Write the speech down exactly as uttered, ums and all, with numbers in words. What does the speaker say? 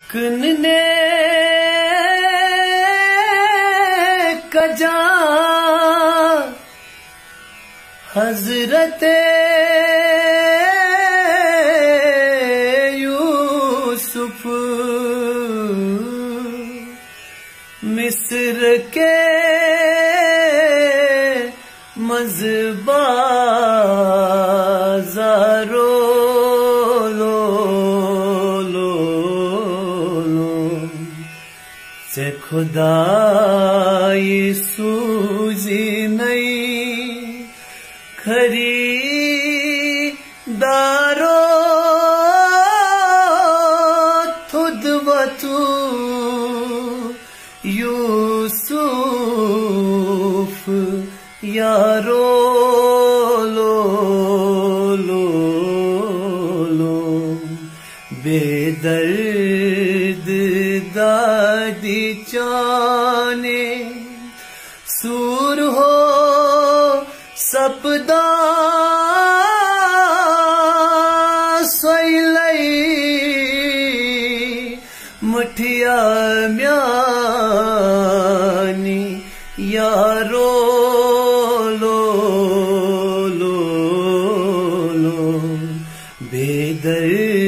कनने कजा हजरत यूसुफ मिस्र के मज़बाज़ारो लो लो लो से खुदाई सूजी नहीं खरीदारो थुद वतू यूसुफ यारो लो लो लो बेदर्द दादी चाने सूर हो सपदा सोइलई मुठिया म्यानी यारो लो लो लो बेदर्द